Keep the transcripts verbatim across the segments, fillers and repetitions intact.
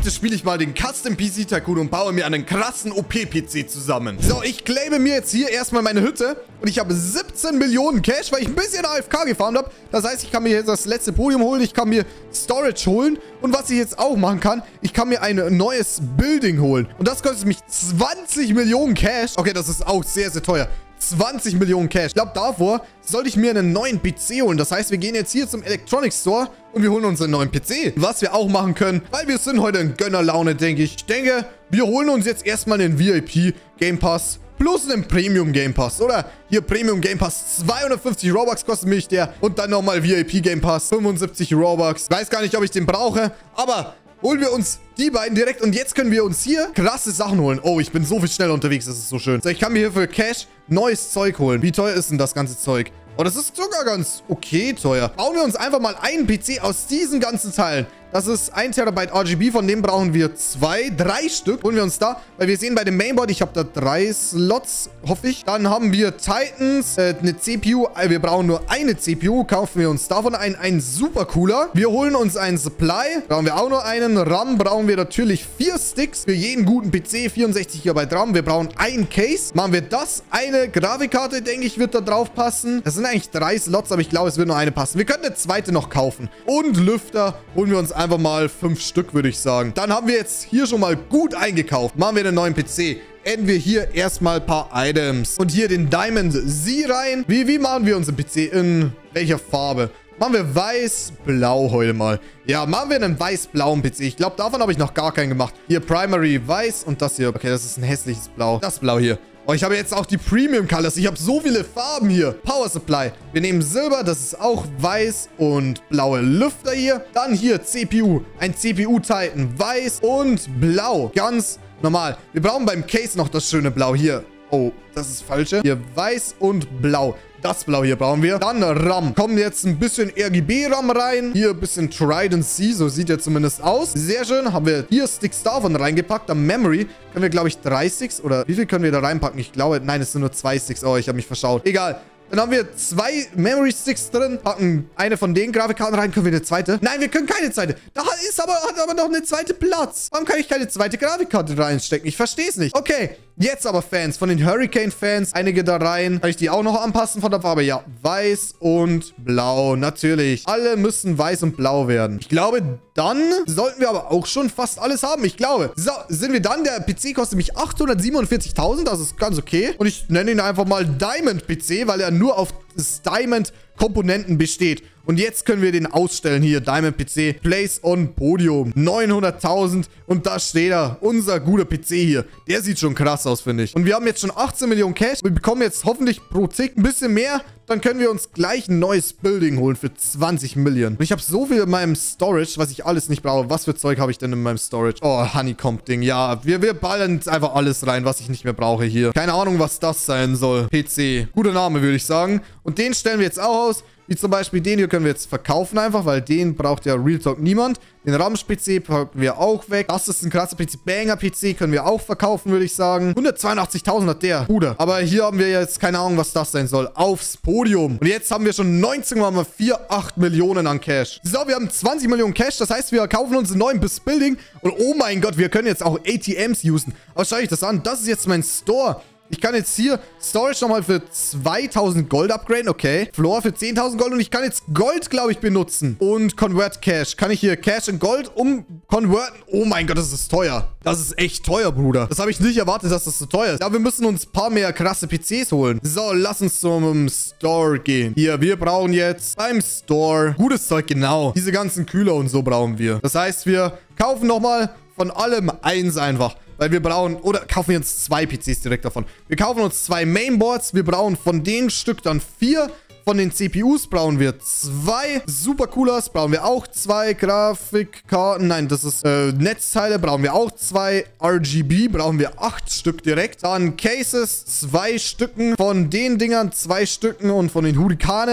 Heute spiele ich mal den Custom P C Tycoon und baue mir einen krassen O P-P C zusammen. So, ich claime mir jetzt hier erstmal meine Hütte. Und ich habe siebzehn Millionen Cash, weil ich ein bisschen A F K gefarmt habe. Das heißt, ich kann mir jetzt das letzte Podium holen. Ich kann mir Storage holen. Und was ich jetzt auch machen kann, ich kann mir ein neues Building holen. Und das kostet mich zwanzig Millionen Cash. Okay, das ist auch sehr, sehr teuer. zwanzig Millionen Cash. Ich glaube, davor sollte ich mir einen neuen P C holen. Das heißt, wir gehen jetzt hier zum Electronics Store und wir holen uns einen neuen P C. Was wir auch machen können, weil wir sind heute in Gönnerlaune, denke ich. Ich denke, wir holen uns jetzt erstmal einen V I P Game Pass plus einen Premium Game Pass, oder? Hier Premium Game Pass, zweihundertfünfzig Robux kostet mich der. Und dann nochmal V I P Game Pass, fünfundsiebzig Robux. Weiß gar nicht, ob ich den brauche, aber holen wir uns die beiden direkt. Und jetzt können wir uns hier krasse Sachen holen. Oh, ich bin so viel schneller unterwegs, das ist so schön. So, ich kann mir hier für Cash neues Zeug holen. Wie teuer ist denn das ganze Zeug? Oh, das ist sogar ganz okay teuer. Bauen wir uns einfach mal einen P C aus diesen ganzen Teilen. Das ist ein Terabyte R G B, von dem brauchen wir zwei, drei Stück. Holen wir uns da, weil wir sehen bei dem Mainboard, ich habe da drei Slots, hoffe ich. Dann haben wir Titans, äh, eine C P U. Wir brauchen nur eine C P U, kaufen wir uns davon einen, ein super cooler. Wir holen uns einen Supply, brauchen wir auch nur einen. RAM brauchen wir natürlich vier Sticks für jeden guten P C, vierundsechzig Gigabyte RAM. Wir brauchen ein Case. Machen wir das, eine Grafikkarte, denke ich, wird da drauf passen. Das sind eigentlich drei Slots, aber ich glaube, es wird nur eine passen. Wir können eine zweite noch kaufen. Und Lüfter holen wir uns einfach mal fünf Stück, würde ich sagen. Dann haben wir jetzt hier schon mal gut eingekauft. Machen wir einen neuen P C. Adden wir hier erstmal ein paar Items. Und hier den Diamond Z rein. Wie, wie machen wir unseren P C? In welcher Farbe? Machen wir weiß-blau heute mal. Ja, machen wir einen weiß-blauen P C. Ich glaube, davon habe ich noch gar keinen gemacht. Hier Primary weiß und das hier. Okay, das ist ein hässliches Blau. Das Blau hier. Oh, ich habe jetzt auch die Premium Colors. Ich habe so viele Farben hier. Power Supply. Wir nehmen Silber. Das ist auch weiß und blaue Lüfter hier. Dann hier C P U. Ein C P U-Titan. Weiß und blau. Ganz normal. Wir brauchen beim Case noch das schöne Blau hier. Oh, das ist falsche. Hier weiß und blau. Das Blau hier brauchen wir. Dann RAM. Kommen jetzt ein bisschen R G B-RAM rein. Hier ein bisschen Trident C. So sieht er zumindest aus. Sehr schön. Haben wir hier Sticks davon reingepackt. Am Memory können wir, glaube ich, drei Sticks. Oder wie viel können wir da reinpacken? Ich glaube, nein, es sind nur zwei Sticks. Oh, ich habe mich verschaut. Egal. Dann haben wir zwei Memory Sticks drin. Packen eine von den Grafikkarten rein. Können wir eine zweite? Nein, wir können keine zweite. Da ist aber, hat aber noch eine zweite Platz. Warum kann ich keine zweite Grafikkarte reinstecken? Ich verstehe es nicht. Okay. Jetzt aber Fans. Von den Hurricane-Fans. Einige da rein. Kann ich die auch noch anpassen von der Farbe? Ja. Weiß und blau. Natürlich. Alle müssen weiß und blau werden. Ich glaube, dann sollten wir aber auch schon fast alles haben. Ich glaube. So, sind wir dann? Der P C kostet mich achthundertsiebenundvierzigtausend. Das ist ganz okay. Und ich nenne ihn einfach mal Diamond P C, weil er nur auf das Diamond-Komponenten besteht. Und jetzt können wir den ausstellen hier. Diamond P C. Place on Podium. neunhunderttausend. Und da steht er. Unser guter P C hier. Der sieht schon krass aus, finde ich. Und wir haben jetzt schon achtzehn Millionen Cash. Wir bekommen jetzt hoffentlich pro Tick ein bisschen mehr. Dann können wir uns gleich ein neues Building holen für zwanzig Millionen. Und ich habe so viel in meinem Storage, was ich alles nicht brauche. Was für Zeug habe ich denn in meinem Storage? Oh, Honeycomb-Ding. Ja, wir, wir ballern jetzt einfach alles rein, was ich nicht mehr brauche hier. Keine Ahnung, was das sein soll. P C. Guter Name, würde ich sagen. Und den stellen wir jetzt auch aus. Wie zum Beispiel den hier können wir jetzt verkaufen einfach, weil den braucht ja Real Talk niemand. Den Ramsch-P C packen wir auch weg. Das ist ein krasser P C. Banger-P C können wir auch verkaufen, würde ich sagen. hundertzweiundachtzigtausend hat der. Bruder. Aber hier haben wir jetzt keine Ahnung, was das sein soll. Aufs Podium. Und jetzt haben wir schon neunzehn Komma achundvierzig Millionen an Cash. So, wir haben zwanzig Millionen Cash. Das heißt, wir kaufen uns einen neuen Building. Und oh mein Gott, wir können jetzt auch A T Ms usen. Aber schau ich das an. Das ist jetzt mein Store. Ich kann jetzt hier Storage nochmal für zweitausend Gold upgraden, okay. Floor für zehntausend Gold und ich kann jetzt Gold, glaube ich, benutzen. Und Convert Cash. Kann ich hier Cash in Gold umconverten? Oh mein Gott, das ist teuer. Das ist echt teuer, Bruder. Das habe ich nicht erwartet, dass das so teuer ist. Ja, wir müssen uns ein paar mehr krasse P Cs holen. So, lass uns zum Store gehen. Hier, wir brauchen jetzt beim Store gutes Zeug, genau. Diese ganzen Kühler und so brauchen wir. Das heißt, wir kaufen nochmal von allem eins einfach. Weil wir brauchen, oder kaufen wir uns zwei P Cs direkt davon. Wir kaufen uns zwei Mainboards. Wir brauchen von den Stück dann vier. Von den C P Us brauchen wir zwei. Super Coolers brauchen wir auch zwei. Grafikkarten, nein, das ist äh, Netzteile brauchen wir auch zwei. R G B brauchen wir acht Stück direkt. Dann Cases, zwei Stücken. Von den Dingern zwei Stücken und von den Hurrikanen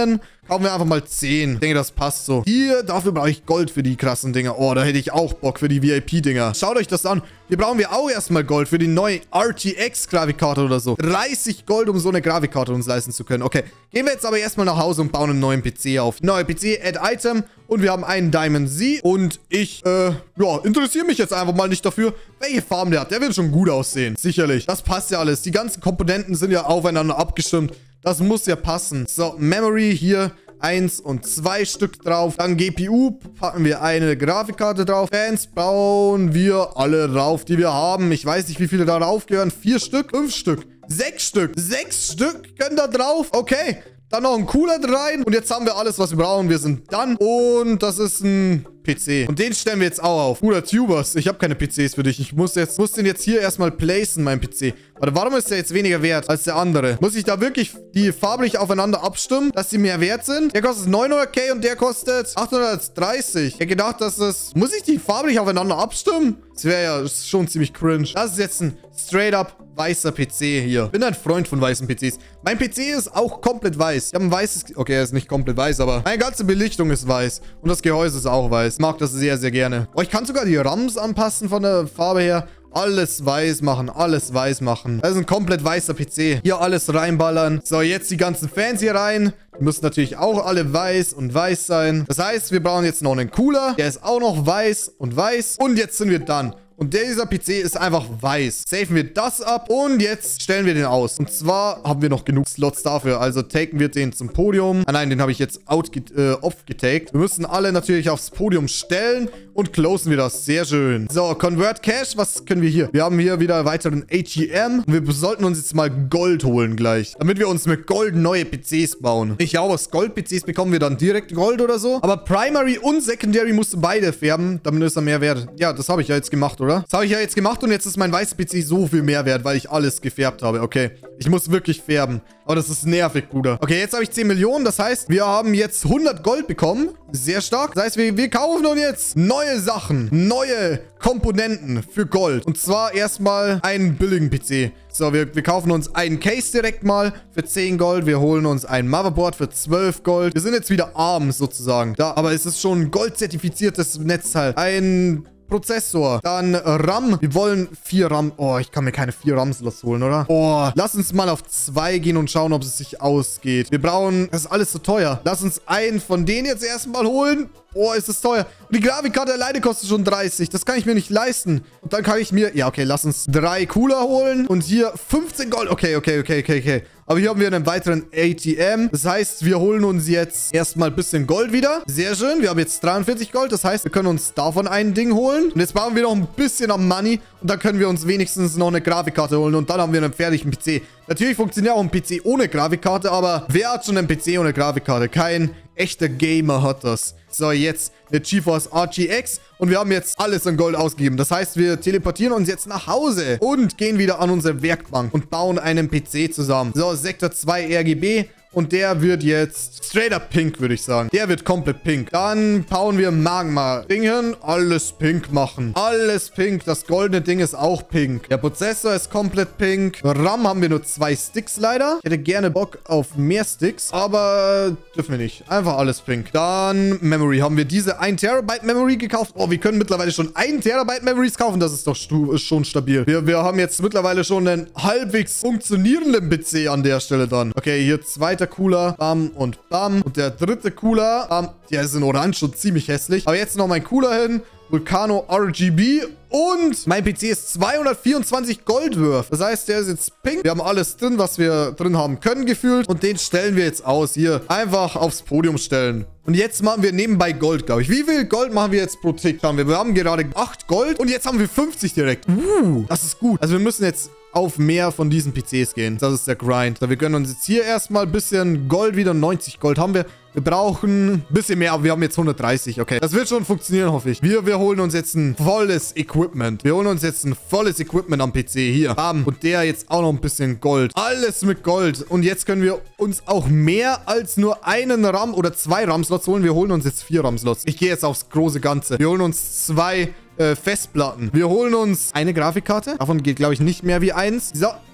kaufen wir einfach mal zehn. Ich denke, das passt so. Hier, dafür brauche ich Gold für die krassen Dinger. Oh, da hätte ich auch Bock für die V I P-Dinger. Schaut euch das an. Hier brauchen wir auch erstmal Gold für die neue R T X-Grafikkarte oder so. dreißig Gold, um so eine Grafikkarte uns leisten zu können. Okay, gehen wir jetzt aber erstmal nach Hause und bauen einen neuen P C auf. Neuer P C, Add Item. Und wir haben einen Diamond Z. Und ich, äh, ja, interessiere mich jetzt einfach mal nicht dafür, welche Farben der hat. Der wird schon gut aussehen. Sicherlich. Das passt ja alles. Die ganzen Komponenten sind ja aufeinander abgestimmt. Das muss ja passen. So, Memory hier. Eins und zwei Stück drauf. Dann G P U packen wir eine Grafikkarte drauf. Fans bauen wir alle drauf, die wir haben. Ich weiß nicht, wie viele da drauf gehören. Vier Stück? Fünf Stück? Sechs Stück? Sechs Stück können da drauf? Okay. Dann noch ein Cooler rein. Und jetzt haben wir alles, was wir brauchen. Wir sind done. Und das ist ein P C. Und den stellen wir jetzt auch auf. Bruder Tubers, ich habe keine P Cs für dich. Ich muss jetzt, muss den jetzt hier erstmal placen, mein P C. Warte, warum ist der jetzt weniger wert als der andere? Muss ich da wirklich die farblich aufeinander abstimmen, dass sie mehr wert sind? Der kostet neunhunderttausend und der kostet achthundertdreißig. Ich hätte gedacht, dass das... Muss ich die farblich aufeinander abstimmen? Das wäre ja schon ziemlich cringe. Das ist jetzt ein straight up weißer P C hier. Bin ein Freund von weißen P Cs. Mein P C ist auch komplett weiß. Ich habe ein weißes... Okay, er ist nicht komplett weiß, aber meine ganze Belichtung ist weiß. Und das Gehäuse ist auch weiß. Ich mag das sehr, sehr gerne. Oh, ich kann sogar die RAMs anpassen von der Farbe her. Alles weiß machen, alles weiß machen. Das ist ein komplett weißer P C. Hier alles reinballern. So, jetzt die ganzen Fans hier rein. Die müssen natürlich auch alle weiß und weiß sein. Das heißt, wir brauchen jetzt noch einen Cooler. Der ist auch noch weiß und weiß. Und jetzt sind wir done. Und dieser P C ist einfach weiß. Safen wir das ab und jetzt stellen wir den aus. Und zwar haben wir noch genug Slots dafür. Also taken wir den zum Podium. Ah nein, den habe ich jetzt out äh, off getaked. Wir müssen alle natürlich aufs Podium stellen und closen wir das. Sehr schön. So, Convert Cash. Was können wir hier? Wir haben hier wieder weiteren A T M. Und wir sollten uns jetzt mal Gold holen gleich. Damit wir uns mit Gold neue P Cs bauen. Ich glaube, aus Gold-P Cs bekommen wir dann direkt Gold oder so. Aber Primary und Secondary musst du beide färben. Damit ist er mehr wert. Ja, das habe ich ja jetzt gemacht, oder? Das habe ich ja jetzt gemacht und jetzt ist mein weißer P C so viel mehr wert, weil ich alles gefärbt habe. Okay, ich muss wirklich färben. Aber das ist nervig, Bruder. Okay, jetzt habe ich zehn Millionen. Das heißt, wir haben jetzt hundert Gold bekommen. Sehr stark. Das heißt, wir, wir kaufen uns jetzt neue Sachen. Neue Komponenten für Gold. Und zwar erstmal einen billigen P C. So, wir, wir kaufen uns einen Case direkt mal für zehn Gold. Wir holen uns ein Motherboard für zwölf Gold. Wir sind jetzt wieder arm sozusagen. Da, aber es ist schon ein goldzertifiziertes Netzteil. Ein... Prozessor. Dann RAM. Wir wollen vier RAM. Oh, ich kann mir keine vier RAM-Slots holen, oder? Oh, lass uns mal auf zwei gehen und schauen, ob es sich ausgeht. Wir brauchen... Das ist alles so teuer. Lass uns einen von denen jetzt erstmal holen. Oh, ist das teuer. Und die Grafikkarte alleine kostet schon dreißig. Das kann ich mir nicht leisten. Und dann kann ich mir... Ja, okay, lass uns drei Cooler holen. Und hier fünfzehn Gold. Okay, okay, okay, okay, okay. Aber hier haben wir einen weiteren A T M. Das heißt, wir holen uns jetzt erstmal ein bisschen Gold wieder. Sehr schön. Wir haben jetzt dreiundvierzig Gold. Das heißt, wir können uns davon ein Ding holen. Und jetzt brauchen wir noch ein bisschen am Money. Und dann können wir uns wenigstens noch eine Grafikkarte holen. Und dann haben wir einen fertigen P C. Natürlich funktioniert auch ein P C ohne Grafikkarte. Aber wer hat schon einen P C ohne Grafikkarte? Kein echter Gamer hat das. So, jetzt eine GeForce R T X. Und wir haben jetzt alles an Gold ausgegeben. Das heißt, wir teleportieren uns jetzt nach Hause. Und gehen wieder an unsere Werkbank. Und bauen einen P C zusammen. So, Sektor zwei R G B. Und der wird jetzt straight up pink, würde ich sagen. Der wird komplett pink. Dann bauen wir Magma-Dingen. Alles pink machen. Alles pink. Das goldene Ding ist auch pink. Der Prozessor ist komplett pink. RAM haben wir nur zwei Sticks leider. Ich hätte gerne Bock auf mehr Sticks. Aber dürfen wir nicht. Einfach alles pink. Dann Memory. Haben wir diese ein Terabyte Memory gekauft. Oh, wir können mittlerweile schon ein Terabyte Memories kaufen. Das ist doch stu schon stabil. Wir, wir haben jetzt mittlerweile schon einen halbwegs funktionierenden P C an der Stelle dann. Okay, hier zweiter Cooler, bam und bam. Und der dritte Cooler, bam. Der ist in Orange schon ziemlich hässlich. Aber jetzt noch mein Cooler hin. Vulcano R G B. Und mein P C ist zweihundertvierundzwanzig Gold wert. Das heißt, der ist jetzt pink. Wir haben alles drin, was wir drin haben können, gefühlt. Und den stellen wir jetzt aus. Hier, einfach aufs Podium stellen. Und jetzt machen wir nebenbei Gold, glaube ich. Wie viel Gold machen wir jetzt pro Tick? Wir, wir haben gerade acht Gold und jetzt haben wir fünfzig direkt. Uh, das ist gut. Also wir müssen jetzt auf mehr von diesen P Cs gehen. Das ist der Grind. So, wir gönnen uns jetzt hier erstmal ein bisschen Gold wieder. neunzig Gold haben wir. Wir brauchen ein bisschen mehr, aber wir haben jetzt hundertdreißig. Okay, das wird schon funktionieren, hoffe ich. Wir, wir holen uns jetzt ein volles Equipment. Wir holen uns jetzt ein volles Equipment am P C. Hier. Bam. Und der jetzt auch noch ein bisschen Gold. Alles mit Gold. Und jetzt können wir uns auch mehr als nur einen RAM oder zwei RAM-Slots holen. Wir holen uns jetzt vier RAM-Slots. Ich gehe jetzt aufs große Ganze. Wir holen uns zwei... Äh, Festplatten. Wir holen uns eine Grafikkarte. Davon geht, glaube ich, nicht mehr wie eins. So.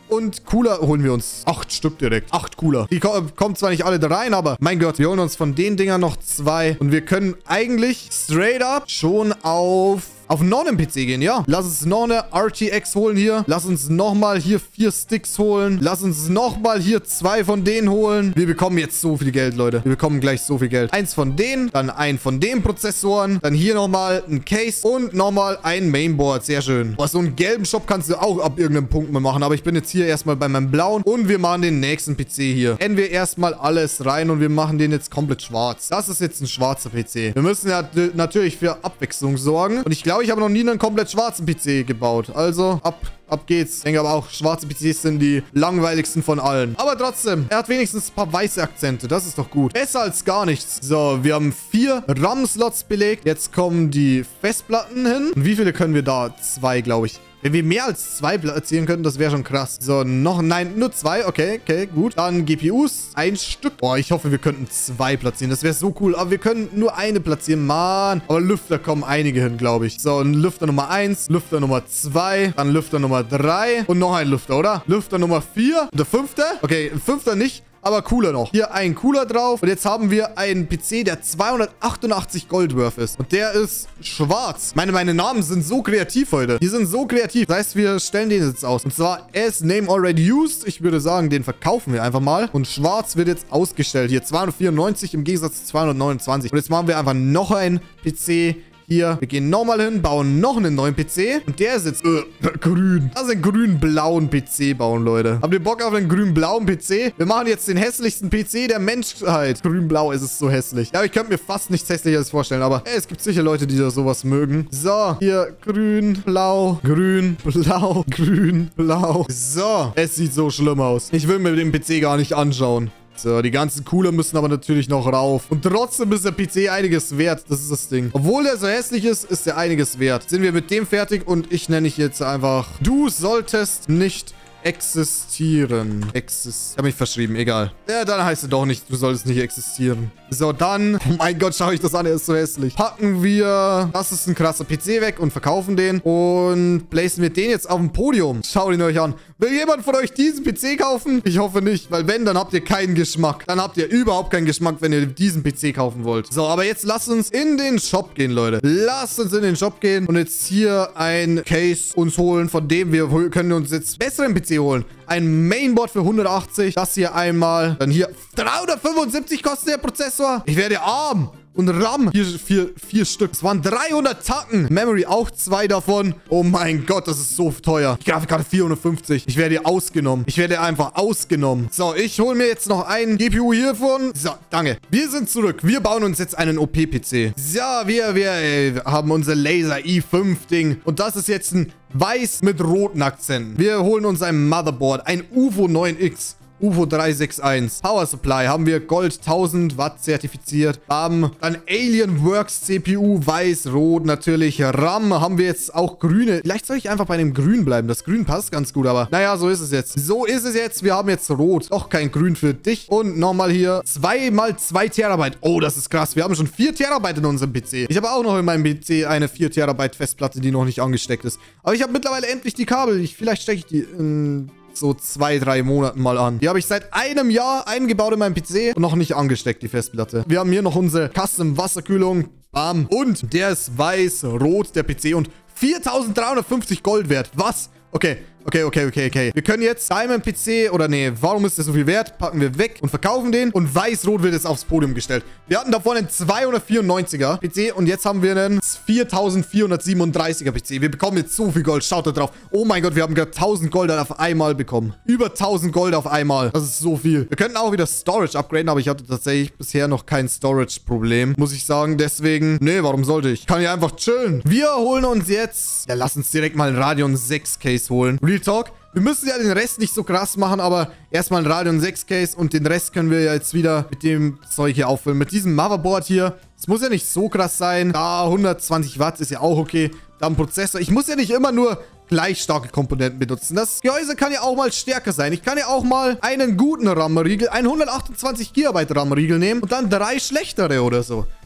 Und Cooler holen wir uns. Acht Stück direkt. Acht Cooler. Die ko kommen zwar nicht alle da rein, aber mein Gott, wir holen uns von den Dingern noch zwei. Und wir können eigentlich straight up schon auf... auf noch einen P C gehen, ja. Lass uns noch eine R T X holen hier. Lass uns nochmal hier vier Sticks holen. Lass uns nochmal hier zwei von denen holen. Wir bekommen jetzt so viel Geld, Leute. Wir bekommen gleich so viel Geld. Eins von denen, dann ein von den Prozessoren. Dann hier nochmal ein Case und nochmal ein Mainboard. Sehr schön. Boah, so einen gelben Shop kannst du auch ab irgendeinem Punkt mal machen. Aber ich bin jetzt hier erstmal bei meinem blauen. Und wir machen den nächsten P C hier. Ändern wir erstmal alles rein und wir machen den jetzt komplett schwarz. Das ist jetzt ein schwarzer P C. Wir müssen ja natürlich für Abwechslung sorgen. Und ich glaube, ich habe noch nie einen komplett schwarzen P C gebaut. Also, ab, ab geht's. Ich denke aber auch, schwarze P Cs sind die langweiligsten von allen. Aber trotzdem, er hat wenigstens ein paar weiße Akzente. Das ist doch gut. Besser als gar nichts. So, wir haben vier RAM-Slots belegt. Jetzt kommen die Festplatten hin. Und wie viele können wir da? Zwei, glaube ich. Wenn wir mehr als zwei platzieren könnten, das wäre schon krass. So, noch, nein, nur zwei. Okay, okay, gut. Dann G P Us, ein Stück. Boah, ich hoffe, wir könnten zwei platzieren. Das wäre so cool. Aber wir können nur eine platzieren. Mann. Aber Lüfter kommen einige hin, glaube ich. So, ein Lüfter Nummer eins, Lüfter Nummer zwei, dann Lüfter Nummer drei und noch ein Lüfter, oder? Lüfter Nummer vier und der fünfte. Okay, ein fünfter nicht. Aber cooler noch. Hier ein Cooler drauf. Und jetzt haben wir einen P C, der zweihundertachtundachtzig Gold worth ist. Und der ist schwarz. Meine, meine Namen sind so kreativ heute. Die sind so kreativ. Das heißt, wir stellen den jetzt aus. Und zwar as name already used. Ich würde sagen, den verkaufen wir einfach mal. Und schwarz wird jetzt ausgestellt. Hier zweihundertvierundneunzig im Gegensatz zu zweihundertneunundzwanzig. Und jetzt machen wir einfach noch einen P C. Hier, wir gehen nochmal hin, bauen noch einen neuen P C. Und der ist jetzt äh, grün. Also einen grün-blauen P C bauen, Leute. Habt ihr Bock auf einen grün-blauen P C? Wir machen jetzt den hässlichsten P C der Menschheit. Grün-blau ist es so hässlich. Ja, ich könnte mir fast nichts Hässlicheres vorstellen. Aber ey, es gibt sicher Leute, die da sowas mögen. So, hier grün, blau, grün, blau, grün, blau. So, es sieht so schlimm aus. Ich will mir den P C gar nicht anschauen. So, die ganzen Cooler müssen aber natürlich noch rauf. Und trotzdem ist der P C einiges wert. Das ist das Ding. Obwohl der so hässlich ist, ist der einiges wert. Sind wir mit dem fertig und ich nenne ich jetzt einfach, du solltest nicht existieren. Exist. Ich habe mich verschrieben, egal. Ja, dann heißt es doch nicht, du solltest nicht existieren. So, dann, oh mein Gott, schau ich das an, er ist so hässlich. Packen wir, das ist ein krasser P C weg und verkaufen den. Und placen wir den jetzt auf dem Podium. Schaut ihn euch an. Will jemand von euch diesen P C kaufen? Ich hoffe nicht, weil wenn, dann habt ihr keinen Geschmack. Dann habt ihr überhaupt keinen Geschmack, wenn ihr diesen P C kaufen wollt. So, aber jetzt lasst uns in den Shop gehen, Leute. Lasst uns in den Shop gehen und jetzt hier ein Case uns holen, von dem wir können uns jetzt besseren P C holen. Ein Mainboard für hundertachtzig. Das hier einmal. Dann hier dreihundertfünfundsiebzig kostet der Prozessor. Ich werde arm. Und RAM, hier vier, vier Stück. Es waren dreihundert Tacken. Memory auch zwei davon. Oh mein Gott, das ist so teuer. Die Grafikkarte vierhundertfünfzig. Ich werde hier ausgenommen. Ich werde einfach ausgenommen. So, ich hole mir jetzt noch einen G P U hiervon. So, danke. Wir sind zurück. Wir bauen uns jetzt einen O P-P C. So, wir, wir äh, haben unser Laser i fünf Ding. Und das ist jetzt ein weiß mit roten Akzenten. Wir holen uns ein Motherboard. Ein U F O neun X. U F O drei sechs eins. Power Supply haben wir Gold tausend Watt zertifiziert. Bam. Dann Alien Works C P U, weiß, rot natürlich. RAM haben wir jetzt auch grüne. Vielleicht soll ich einfach bei dem Grün bleiben. Das Grün passt ganz gut, aber naja, so ist es jetzt. So ist es jetzt. Wir haben jetzt rot. Doch kein Grün für dich. Und nochmal hier zwei mal zwei Terabyte. Oh, das ist krass. Wir haben schon vier Terabyte in unserem P C. Ich habe auch noch in meinem P C eine vier Terabyte Festplatte, die noch nicht angesteckt ist. Aber ich habe mittlerweile endlich die Kabel. Ich, vielleicht stecke ich die in so zwei, drei Monaten mal an. Die habe ich seit einem Jahr eingebaut in meinem P C und noch nicht angesteckt, die Festplatte. Wir haben hier noch unsere Custom-Wasserkühlung. Bam. Und der ist weiß-rot, der P C. Und viertausenddreihundertfünfzig Gold wert. Was? Okay. Okay, okay, okay, okay. Wir können jetzt Diamond P C oder nee, warum ist der so viel wert? Packen wir weg und verkaufen den und weiß-rot wird jetzt aufs Podium gestellt. Wir hatten davor einen zweihundertvierundneunziger P C und jetzt haben wir einen viertausendvierhundertsiebenunddreißiger P C. Wir bekommen jetzt so viel Gold. Schaut da drauf. Oh mein Gott, wir haben gerade tausend Gold auf einmal bekommen. Über tausend Gold auf einmal. Das ist so viel. Wir könnten auch wieder Storage upgraden, aber ich hatte tatsächlich bisher noch kein Storage-Problem, muss ich sagen. Deswegen, nee, warum sollte ich? Ich kann hier einfach chillen. Wir holen uns jetzt, ja, lass uns direkt mal einen Radeon sechs Case holen. Real Talk. Wir müssen ja den Rest nicht so krass machen, aber erstmal ein Radeon sechs Case und den Rest können wir ja jetzt wieder mit dem Zeug hier auffüllen. Mit diesem Motherboard hier. Es muss ja nicht so krass sein. Da hundertzwanzig Watt ist ja auch okay. Da ein Prozessor. Ich muss ja nicht immer nur gleich starke Komponenten benutzen. Das Gehäuse kann ja auch mal stärker sein. Ich kann ja auch mal einen guten RAM-Riegel, einen hundertachtundzwanzig Gigabyte RAM-Riegel nehmen und dann drei schlechtere oder so.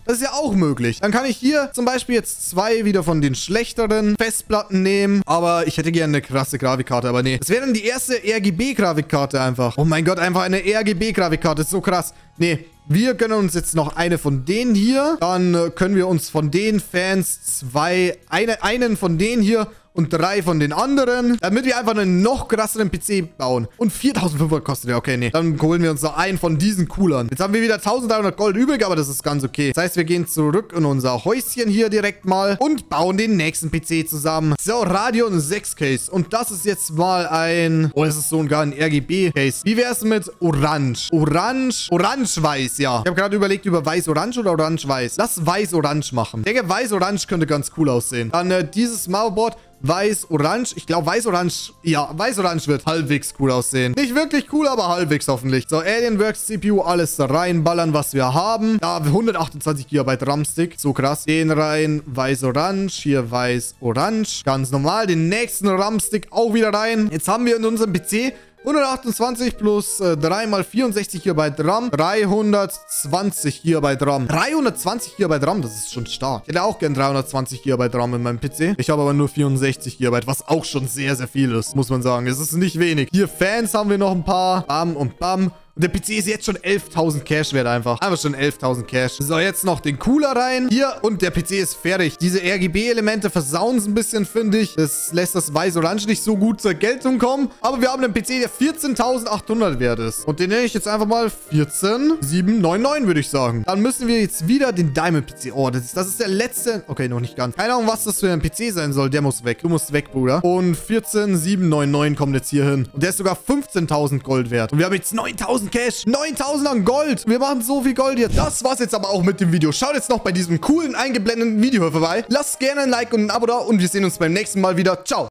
Das ist ja auch möglich. Dann kann ich hier zum Beispiel jetzt zwei wieder von den schlechteren Festplatten nehmen. Aber ich hätte gerne eine krasse Grafikkarte. Aber nee. Das wäre dann die erste R G B-Grafikkarte einfach. Oh mein Gott, einfach eine R G B-Grafikkarte. Ist so krass. Nee. Wir gönnen uns jetzt noch eine von denen hier. Dann äh, können wir uns von den Fans zwei, eine, einen von denen hier und drei von den anderen, damit wir einfach einen noch krasseren P C bauen. Und viertausendfünfhundert kostet der. Okay, nee. Dann holen wir uns noch einen von diesen Coolern. Jetzt haben wir wieder eintausenddreihundert Gold übrig, aber das ist ganz okay. Das heißt, wir gehen zurück in unser Häuschen hier direkt mal und bauen den nächsten P C zusammen. So, Radeon sechs Case. Und das ist jetzt mal ein... Oh, das ist so gar ein R G B-Case. Wie wäre es mit Orange? Orange... Orange-Weiß, ja. Ich habe gerade überlegt, über Weiß-Orange oder Orange-Weiß. Lass Weiß-Orange machen. Ich denke, Weiß-Orange könnte ganz cool aussehen. Dann äh, dieses Motherboard... Weiß-Orange. Ich glaube, Weiß-Orange... Ja, Weiß-Orange wird halbwegs cool aussehen. Nicht wirklich cool, aber halbwegs hoffentlich. So, Alienworks C P U, alles da reinballern, was wir haben. Da, hundertachtundzwanzig Gigabyte RAM-Stick. So krass. Den rein. Weiß-Orange. Hier Weiß-Orange. Ganz normal. Den nächsten RAM-Stick auch wieder rein. Jetzt haben wir in unserem P C... hundertachtundzwanzig plus äh, drei mal vierundsechzig Gigabyte RAM. dreihundertzwanzig Gigabyte RAM. dreihundertzwanzig Gigabyte RAM, das ist schon stark. Ich hätte auch gern dreihundertzwanzig Gigabyte RAM in meinem P C. Ich habe aber nur vierundsechzig Gigabyte, was auch schon sehr, sehr viel ist, muss man sagen. Es ist nicht wenig. Hier Fans haben wir noch ein paar. Bam und bam. Und der P C ist jetzt schon elftausend Cash wert einfach. Einfach schon elftausend Cash. So, jetzt noch den Cooler rein. Hier. Und der P C ist fertig. Diese R G B-Elemente versauen es ein bisschen, finde ich. Das lässt das Weiß-Orange nicht so gut zur Geltung kommen. Aber wir haben einen P C, der vierzehntausendachthundert wert ist. Und den nenne ich jetzt einfach mal vierzehn siebenhundertneunundneunzig, würde ich sagen. Dann müssen wir jetzt wieder den Diamond-P C... Oh, das ist, das ist der letzte... Okay, noch nicht ganz. Keine Ahnung, was das für ein P C sein soll. Der muss weg. Du musst weg, Bruder. Und vierzehn siebenhundertneunundneunzig kommt jetzt hier hin. Und der ist sogar fünfzehntausend Gold wert. Und wir haben jetzt neuntausend Cash. neuntausend an Gold. Wir machen so viel Gold jetzt. Das war's jetzt aber auch mit dem Video. Schaut jetzt noch bei diesem coolen eingeblendeten Video vorbei. Lasst gerne ein Like und ein Abo da und wir sehen uns beim nächsten Mal wieder. Ciao.